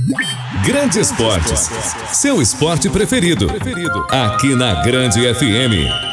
Grande Esportes, seu esporte preferido, aqui na Grande FM.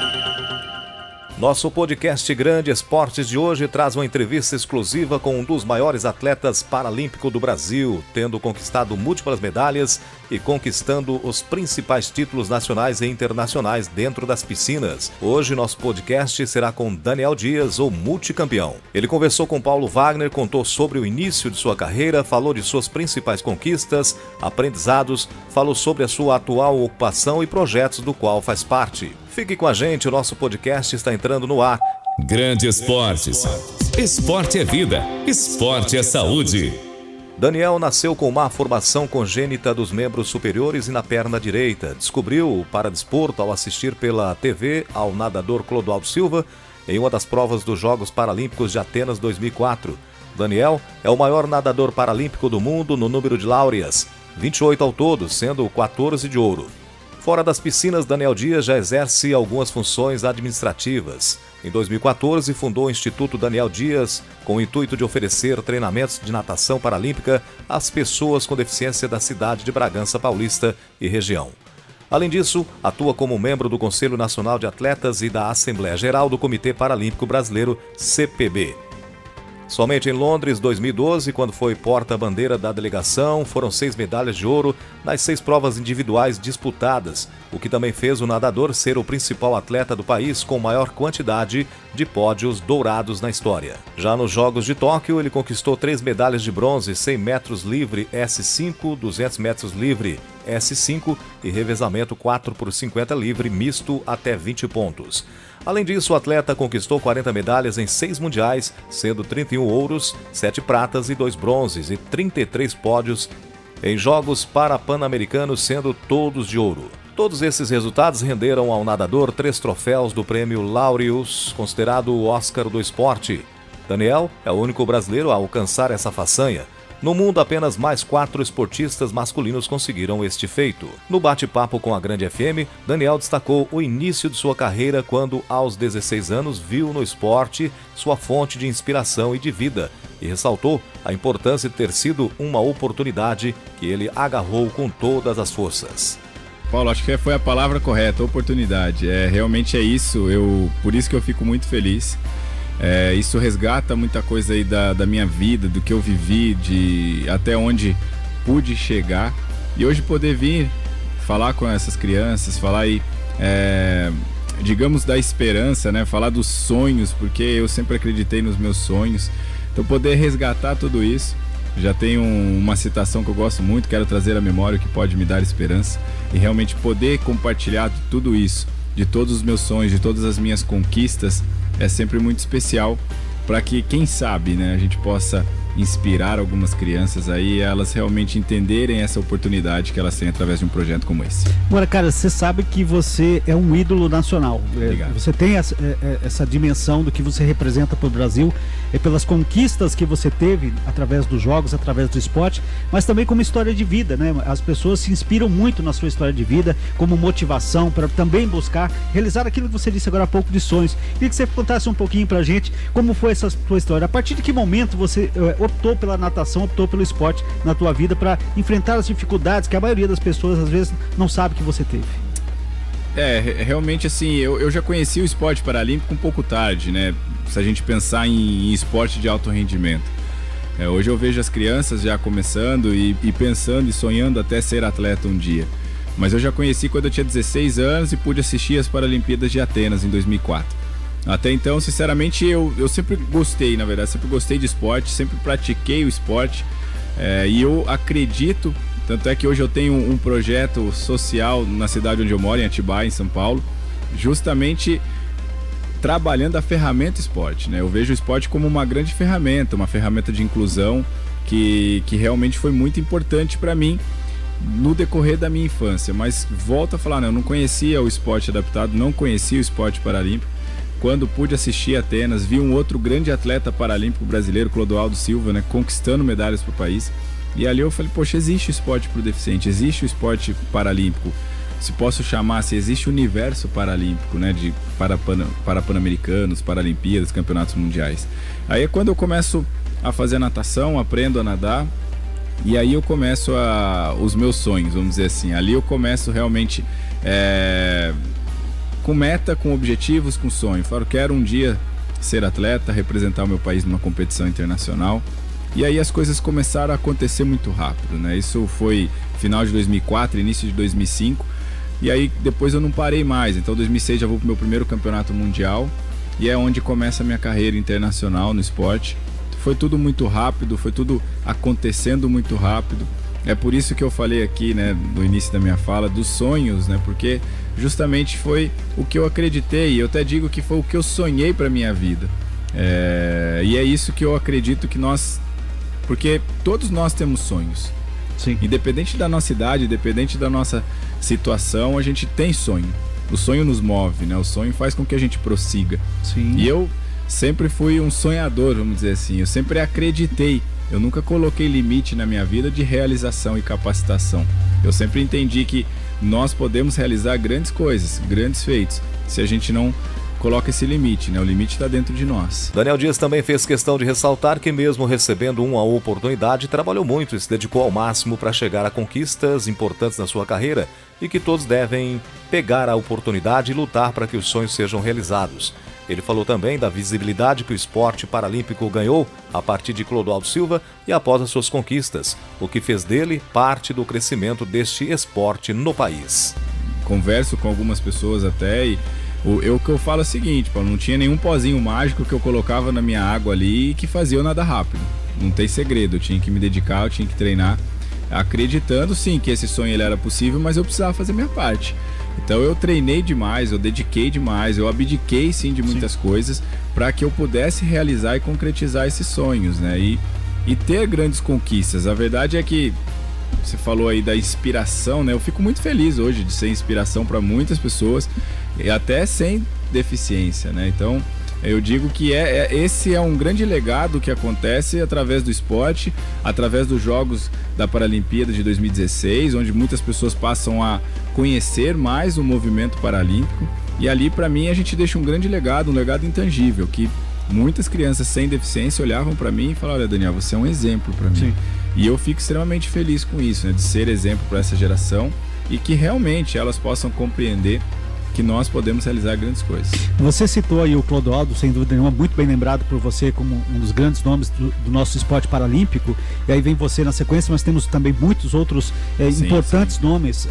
Nosso podcast Grande Esportes de hoje traz uma entrevista exclusiva com um dos maiores atletas paralímpicos do Brasil, tendo conquistado múltiplas medalhas e conquistando os principais títulos nacionais e internacionais dentro das piscinas. Hoje nosso podcast será com Daniel Dias, o multicampeão. Ele conversou com Paulo Wagner, contou sobre o início de sua carreira, falou de suas principais conquistas, aprendizados, falou sobre a sua atual ocupação e projetos do qual faz parte. Fique com a gente, o nosso podcast está entrando no ar. Grande Esportes. Esporte é vida, esporte é saúde. Daniel nasceu com má formação congênita dos membros superiores e na perna direita. Descobriu o paradesporto ao assistir pela TV ao nadador Clodoaldo Silva em uma das provas dos Jogos Paralímpicos de Atenas 2004. Daniel é o maior nadador paralímpico do mundo no número de láureas, 28 ao todo, sendo 14 de ouro. Fora das piscinas, Daniel Dias já exerce algumas funções administrativas. Em 2014, fundou o Instituto Daniel Dias com o intuito de oferecer treinamentos de natação paralímpica às pessoas com deficiência da cidade de Bragança Paulista e região. Além disso, atua como membro do Conselho Nacional de Atletas e da Assembleia Geral do Comitê Paralímpico Brasileiro, CPB. Somente em Londres, 2012, quando foi porta-bandeira da delegação, foram 6 medalhas de ouro nas 6 provas individuais disputadas, o que também fez o nadador ser o principal atleta do país com maior quantidade de pódios dourados na história. Já nos Jogos de Tóquio, ele conquistou 3 medalhas de bronze, 100 metros livre S5, 200 metros livre S5 e revezamento 4x50 livre misto até 20 pontos. Além disso, o atleta conquistou 40 medalhas em 6 mundiais, sendo 31 ouros, 7 pratas e 2 bronzes e 33 pódios em Jogos Pan-Americanos, sendo todos de ouro. Todos esses resultados renderam ao nadador 3 troféus do prêmio Laureus, considerado o Oscar do esporte. Daniel é o único brasileiro a alcançar essa façanha. No mundo, apenas mais 4 esportistas masculinos conseguiram este feito. No bate-papo com a Grande FM, Daniel destacou o início de sua carreira quando, aos 16 anos, viu no esporte sua fonte de inspiração e de vida e ressaltou a importância de ter sido uma oportunidade que ele agarrou com todas as forças. Paulo, acho que foi a palavra correta, oportunidade. Realmente é isso, por isso que eu fico muito feliz. Isso resgata muita coisa aí da minha vida, do que eu vivi, de até onde pude chegar. E hoje poder vir falar com essas crianças, falar aí, digamos, da esperança, né? Falar dos sonhos, porque eu sempre acreditei nos meus sonhos. Então poder resgatar tudo isso. Já tem uma citação que eu gosto muito, quero trazer à memória o que pode me dar esperança. E realmente poder compartilhar tudo isso, de todos os meus sonhos, de todas as minhas conquistas, é sempre muito especial para que, quem sabe, né, a gente possa inspirar algumas crianças aí, elas realmente entenderem essa oportunidade que elas têm através de um projeto como esse. Agora, cara, você sabe que você é um ídolo nacional. Obrigado. Você tem essa dimensão do que você representa para o Brasil, pelas conquistas que você teve através dos jogos, através do esporte, mas também como história de vida, né? As pessoas se inspiram muito na sua história de vida, como motivação para também buscar realizar aquilo que você disse agora há pouco de sonhos. Queria que você contasse um pouquinho pra gente como foi essa sua história. A partir de que momento você optou pela natação, optou pelo esporte na tua vida para enfrentar as dificuldades que a maioria das pessoas às vezes não sabe que você teve? Realmente assim, eu já conheci o esporte paralímpico um pouco tarde, né? Se a gente pensar em esporte de alto rendimento. Hoje eu vejo as crianças já começando e pensando e sonhando até ser atleta um dia. Mas eu já conheci quando eu tinha 16 anos e pude assistir as Paralimpíadas de Atenas em 2004. Até então, sinceramente, eu sempre gostei, na verdade, sempre gostei de esporte, sempre pratiquei o esporte. E eu acredito, tanto é que hoje eu tenho um projeto social na cidade onde eu moro, em Atibaia, em São Paulo, justamente trabalhando a ferramenta esporte, né? Eu vejo o esporte como uma grande ferramenta, uma ferramenta de inclusão que realmente foi muito importante para mim no decorrer da minha infância. Mas volto a falar, né? Eu não conhecia o esporte adaptado, não conhecia o esporte paralímpico. Quando pude assistir Atenas, vi um outro grande atleta paralímpico brasileiro, Clodoaldo Silva, né, conquistando medalhas para o país. E ali eu falei, poxa, existe o esporte para o deficiente, existe o esporte paralímpico. Se posso chamar, se existe o universo paralímpico, né, para Pan-Americanos, Paralimpíadas, campeonatos mundiais. Aí é quando eu começo a fazer natação, aprendo a nadar. E aí eu começo os meus sonhos, vamos dizer assim. Ali eu começo realmente com meta, com objetivos, com sonho. Falo, quero um dia ser atleta, representar o meu país numa competição internacional. E aí as coisas começaram a acontecer muito rápido, né? Isso foi final de 2004, início de 2005. E aí depois eu não parei mais. Então em 2006 já vou pro meu primeiro campeonato mundial. E é onde começa a minha carreira internacional no esporte. Foi tudo muito rápido, foi tudo acontecendo muito rápido. É por isso que eu falei aqui, né, no início da minha fala, dos sonhos, né? Porque justamente foi o que eu acreditei. Eu até digo que foi o que eu sonhei para minha vida. E é isso que eu acredito que nós... Porque todos nós temos sonhos. Sim. Independente da nossa idade, independente da nossa situação, a gente tem sonho. O sonho nos move, né? O sonho faz com que a gente prossiga. Sim. E eu sempre fui um sonhador, vamos dizer assim. Eu sempre acreditei. Eu nunca coloquei limite na minha vida de realização e capacitação. Eu sempre entendi que nós podemos realizar grandes coisas, grandes feitos, se a gente não coloca esse limite, né? O limite está dentro de nós. Daniel Dias também fez questão de ressaltar que mesmo recebendo uma oportunidade, trabalhou muito e se dedicou ao máximo para chegar a conquistas importantes na sua carreira e que todos devem pegar a oportunidade e lutar para que os sonhos sejam realizados. Ele falou também da visibilidade que o esporte paralímpico ganhou a partir de Clodoaldo Silva e após as suas conquistas, o que fez dele parte do crescimento deste esporte no país. Converso com algumas pessoas até e o que eu falo é o seguinte, Paulo, não tinha nenhum pozinho mágico que eu colocava na minha água ali que fazia eu nadar rápido. Não tem segredo, eu tinha que me dedicar, eu tinha que treinar, acreditando sim que esse sonho ele era possível, mas eu precisava fazer minha parte. Então eu treinei demais, eu dediquei demais, eu abdiquei sim de muitas coisas para que eu pudesse realizar e concretizar esses sonhos, né? E ter grandes conquistas. A verdade é que você falou aí da inspiração, né? Eu fico muito feliz hoje de ser inspiração para muitas pessoas e até sem deficiência, né? Então eu digo que esse é um grande legado que acontece através do esporte, através dos Jogos da Paralimpíada de 2016, onde muitas pessoas passam a conhecer mais o movimento paralímpico. E ali, para mim, a gente deixa um grande legado, um legado intangível, que muitas crianças sem deficiência olhavam para mim e falavam: olha, Daniel, você é um exemplo para mim. Sim. E eu fico extremamente feliz com isso, né, de ser exemplo para essa geração e que realmente elas possam compreender que nós podemos realizar grandes coisas. Você citou aí o Clodoaldo, sem dúvida nenhuma, muito bem lembrado por você como um dos grandes nomes do nosso esporte paralímpico, e aí vem você na sequência. Nós temos também muitos outros importantes nomes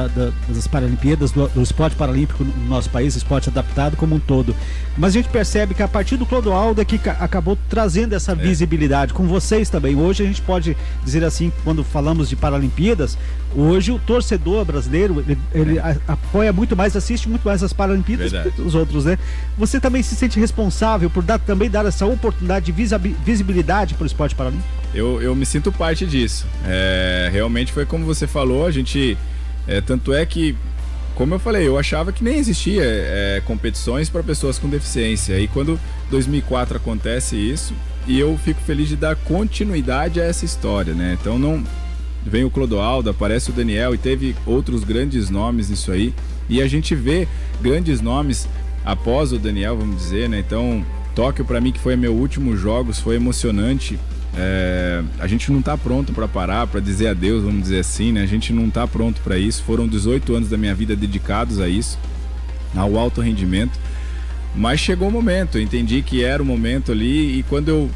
das Paralimpíadas, do esporte paralímpico no nosso país, esporte adaptado como um todo. Mas a gente percebe que a partir do Clodoaldo é que acabou trazendo essa visibilidade, com vocês também. Hoje a gente pode dizer assim, quando falamos de Paralimpíadas, hoje o torcedor brasileiro, ele apoia muito mais, assiste muito mais as Paralimpíadas do que os outros, né? Você também se sente responsável por também dar essa oportunidade de visibilidade para o esporte paralímpico? Eu me sinto parte disso. Realmente foi como você falou, a gente... tanto é que, como eu falei, eu achava que nem existia competições para pessoas com deficiência. E quando 2004 acontece isso, e eu fico feliz de dar continuidade a essa história, né? Então não... Vem o Clodoaldo, aparece o Daniel e teve outros grandes nomes nisso aí. E a gente vê grandes nomes após o Daniel, vamos dizer, né? Então, Tóquio para mim, que foi meu último jogos, foi emocionante. A gente não tá pronto para parar, para dizer adeus, vamos dizer assim, né? A gente não tá pronto para isso. Foram 18 anos da minha vida dedicados a isso, ao alto rendimento. Mas chegou o momento, eu entendi que era o momento ali. E quando eu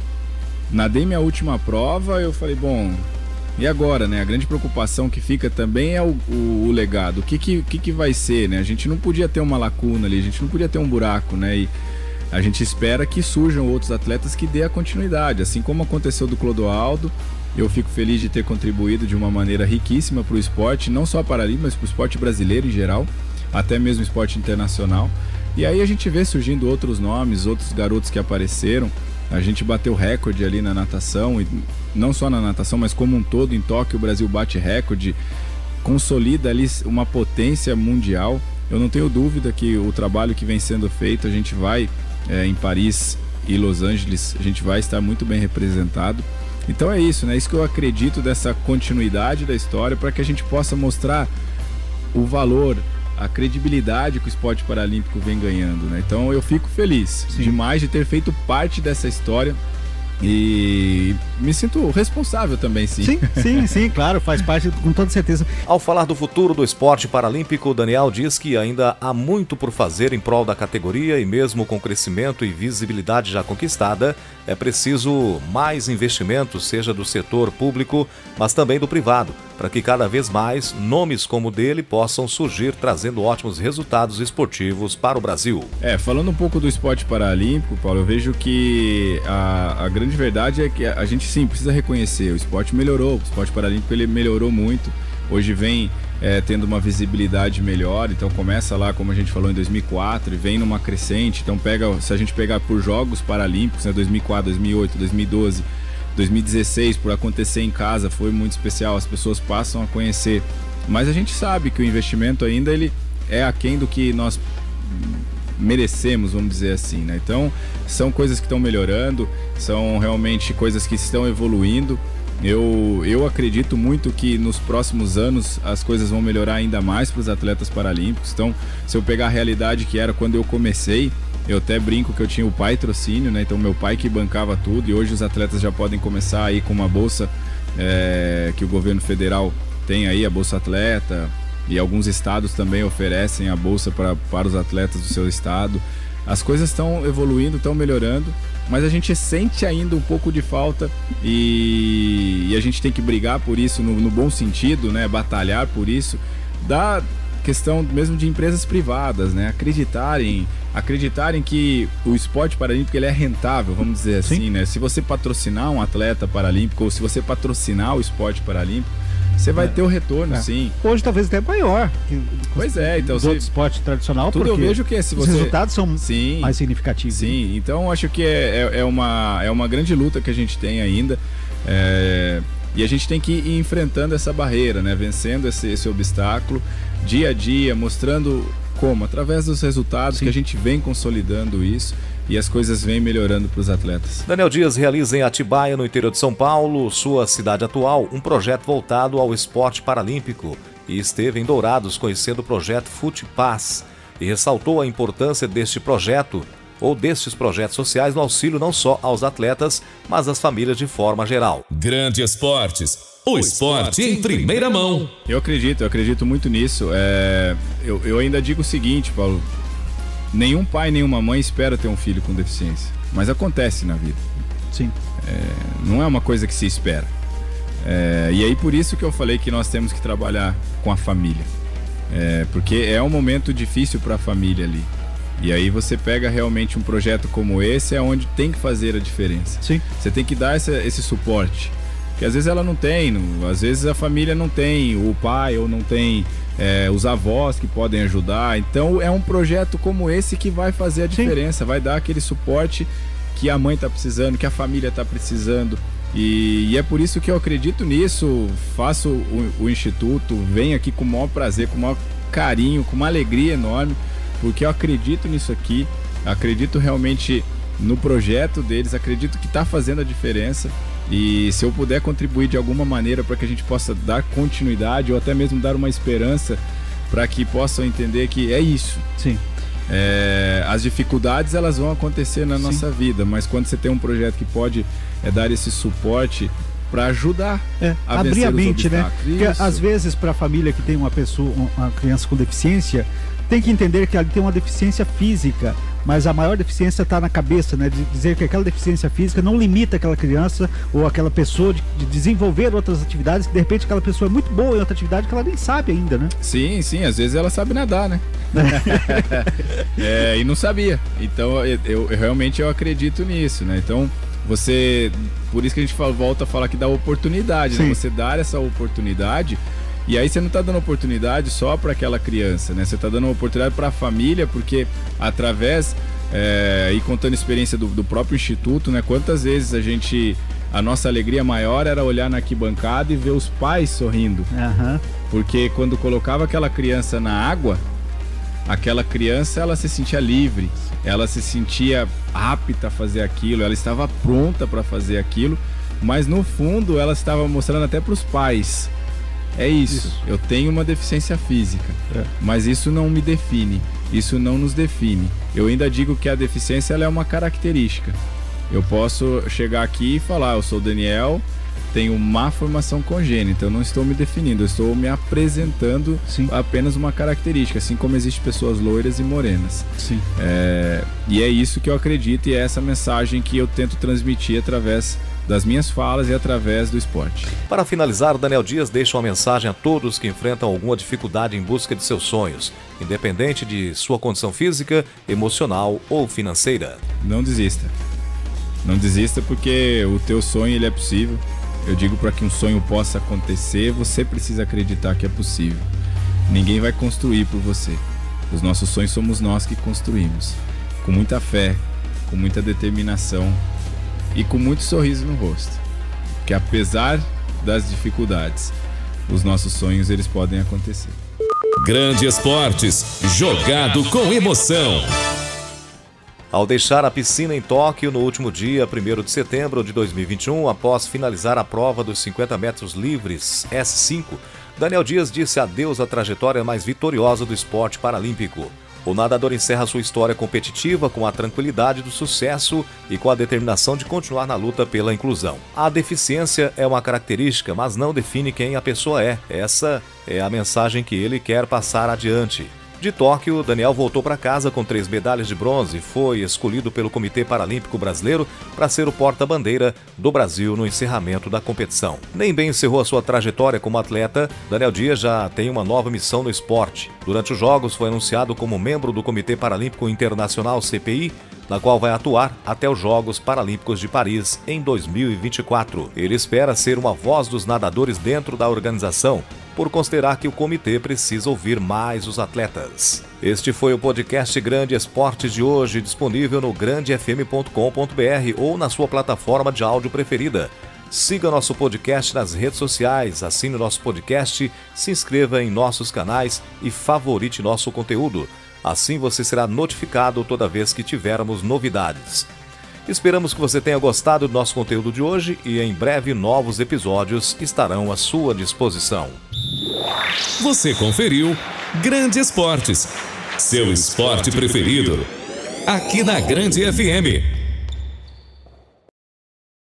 nadei minha última prova, eu falei, bom... E agora, né? A grande preocupação que fica também é o legado. O que vai ser, né? A gente não podia ter uma lacuna ali, a gente não podia ter um buraco, né? E a gente espera que surjam outros atletas que dê a continuidade. Assim como aconteceu do Clodoaldo, eu fico feliz de ter contribuído de uma maneira riquíssima para o esporte, não só paralímpico, mas para o esporte brasileiro em geral, até mesmo o esporte internacional. E aí a gente vê surgindo outros nomes, outros garotos que apareceram. A gente bateu recorde ali na natação, e não só na natação, mas como um todo. Em Tóquio o Brasil bate recorde, consolida ali uma potência mundial. Eu não tenho dúvida que o trabalho que vem sendo feito, a gente vai em Paris e Los Angeles, a gente vai estar muito bem representado. Então é isso, né? Isso que eu acredito dessa continuidade da história, para que a gente possa mostrar o valor, a credibilidade que o esporte paralímpico vem ganhando, né? Então eu fico feliz demais de ter feito parte dessa história E me sinto responsável também, sim. Sim, claro, faz parte, com toda certeza. Ao falar do futuro do esporte paralímpico, Daniel diz que ainda há muito por fazer em prol da categoria e mesmo com crescimento e visibilidade já conquistada, é preciso mais investimento, seja do setor público, mas também do privado, para que cada vez mais nomes como o dele possam surgir, trazendo ótimos resultados esportivos para o Brasil. Falando um pouco do esporte paralímpico, Paulo, eu vejo que a grande verdade é que a gente sim precisa reconhecer, o esporte melhorou, o esporte paralímpico ele melhorou muito, hoje vem tendo uma visibilidade melhor, então começa lá, como a gente falou, em 2004 e vem numa crescente, então se a gente pegar por Jogos Paralímpicos, 2004, 2008, 2012, 2016, por acontecer em casa, foi muito especial, as pessoas passam a conhecer, mas a gente sabe que o investimento ainda ele é aquém do que nós merecemos, vamos dizer assim, né? Então são coisas que estão melhorando, são realmente coisas que estão evoluindo. Eu acredito muito que nos próximos anos as coisas vão melhorar ainda mais para os atletas paralímpicos. Então, se eu pegar a realidade que era quando eu comecei, eu até brinco que eu tinha o patrocínio, né? Então meu pai que bancava tudo, e hoje os atletas já podem começar aí com uma bolsa que o governo federal tem aí, a Bolsa Atleta, e alguns estados também oferecem a bolsa para os atletas do seu estado. As coisas estão evoluindo, estão melhorando, mas a gente sente ainda um pouco de falta e a gente tem que brigar por isso no bom sentido, né? Batalhar por isso, da questão mesmo de empresas privadas, né? Acreditarem que o esporte paralímpico ele é rentável, vamos dizer assim, né? Se você patrocinar um atleta paralímpico ou se você patrocinar o esporte paralímpico, você vai ter o retorno, sim. Hoje talvez até maior que então do outro esporte tradicional, tudo porque eu vejo que se você... os resultados são mais significativos. Sim, então acho que é uma grande luta que a gente tem ainda, e a gente tem que ir enfrentando essa barreira, né? Vencendo esse obstáculo dia a dia, mostrando como, através dos resultados que a gente vem consolidando isso e as coisas vêm melhorando para os atletas. Daniel Dias realiza em Atibaia, no interior de São Paulo, sua cidade atual, um projeto voltado ao esporte paralímpico e esteve em Dourados conhecendo o projeto FutePaz e ressaltou a importância deste projeto ou destes projetos sociais no auxílio não só aos atletas, mas às famílias de forma geral. Grande Esportes, o esporte em primeira mão. Eu acredito muito nisso. Eu ainda digo o seguinte, Paulo, nenhum pai, nenhuma mãe espera ter um filho com deficiência, mas acontece na vida. Sim. Não é uma coisa que se espera. E aí por isso que eu falei que nós temos que trabalhar com a família, porque é um momento difícil para a família ali. E aí você pega realmente um projeto como esse, é onde tem que fazer a diferença. Sim. Você tem que dar esse suporte, que às vezes ela não tem, às vezes a família não tem o pai ou não tem os avós que podem ajudar. Então é um projeto como esse que vai fazer a diferença, vai dar aquele suporte que a mãe está precisando, que a família está precisando. E é por isso que eu acredito nisso, faço o Instituto, venho aqui com o maior prazer, com o maior carinho, com uma alegria enorme, porque eu acredito nisso aqui, acredito realmente no projeto deles, acredito que está fazendo a diferença. E se eu puder contribuir de alguma maneira para que a gente possa dar continuidade ou até mesmo dar uma esperança para que possam entender que é isso. Sim. As dificuldades elas vão acontecer na nossa vida, mas quando você tem um projeto que pode dar esse suporte para ajudar a abrir a mente, né? Porque às vezes para a família que tem uma criança com deficiência, tem que entender que ali tem uma deficiência física, mas a maior deficiência está na cabeça, né? De dizer que aquela deficiência física não limita aquela criança ou aquela pessoa de desenvolver outras atividades, que de repente aquela pessoa é muito boa em outra atividade que ela nem sabe ainda, né? Sim, às vezes ela sabe nadar, né? E não sabia. Então eu realmente acredito nisso, né? Então por isso que a gente volta a falar que dá oportunidade, né? Você dar essa oportunidade. E aí você não está dando oportunidade só para aquela criança, né? Você está dando uma oportunidade para a família, porque através, e contando a experiência do próprio Instituto, né? Quantas vezes a nossa alegria maior era olhar na arquibancada e ver os pais sorrindo. Uhum. Porque quando colocava aquela criança na água, aquela criança ela se sentia livre, ela se sentia apta a fazer aquilo, ela estava pronta para fazer aquilo, mas no fundo ela estava mostrando até para os pais: é isso, eu tenho uma deficiência física, mas isso não me define, isso não nos define. Eu ainda digo que a deficiência ela é uma característica. Eu posso chegar aqui e falar, eu sou o Daniel, tenho má formação congênita, eu não estou me definindo, eu estou me apresentando apenas uma característica, assim como existem pessoas loiras e morenas. Sim. E é isso que eu acredito e é essa mensagem que eu tento transmitir através das minhas falas e através do esporte. Para finalizar, Daniel Dias deixa uma mensagem a todos que enfrentam alguma dificuldade em busca de seus sonhos, independente de sua condição física, emocional ou financeira. Não desista. Não desista porque o teu sonho ele é possível. Eu digo, para que um sonho possa acontecer, você precisa acreditar que é possível. Ninguém vai construir por você. Os nossos sonhos somos nós que construímos. Com muita fé, com muita determinação e com muito sorriso no rosto. Que apesar das dificuldades, os nossos sonhos eles podem acontecer. Grande Esportes, jogado com emoção. Ao deixar a piscina em Tóquio no último dia 1º de setembro de 2021, após finalizar a prova dos 50 metros livres S5, Daniel Dias disse adeus à trajetória mais vitoriosa do esporte paralímpico. O nadador encerra sua história competitiva com a tranquilidade do sucesso e com a determinação de continuar na luta pela inclusão. A deficiência é uma característica, mas não define quem a pessoa é. Essa é a mensagem que ele quer passar adiante. De Tóquio, Daniel voltou para casa com 3 medalhas de bronze e foi escolhido pelo Comitê Paralímpico Brasileiro para ser o porta-bandeira do Brasil no encerramento da competição. Nem bem encerrou a sua trajetória como atleta, Daniel Dias já tem uma nova missão no esporte. Durante os Jogos foi anunciado como membro do Comitê Paralímpico Internacional CPI, na qual vai atuar até os Jogos Paralímpicos de Paris em 2024. Ele espera ser uma voz dos nadadores dentro da organização, por considerar que o comitê precisa ouvir mais os atletas. Este foi o podcast Grande Esportes de hoje, disponível no grandefm.com.br ou na sua plataforma de áudio preferida. Siga nosso podcast nas redes sociais, assine o nosso podcast, se inscreva em nossos canais e favorite nosso conteúdo. Assim você será notificado toda vez que tivermos novidades. Esperamos que você tenha gostado do nosso conteúdo de hoje e em breve novos episódios estarão à sua disposição. Você conferiu Grande Esportes, seu esporte preferido, aqui na Grande FM.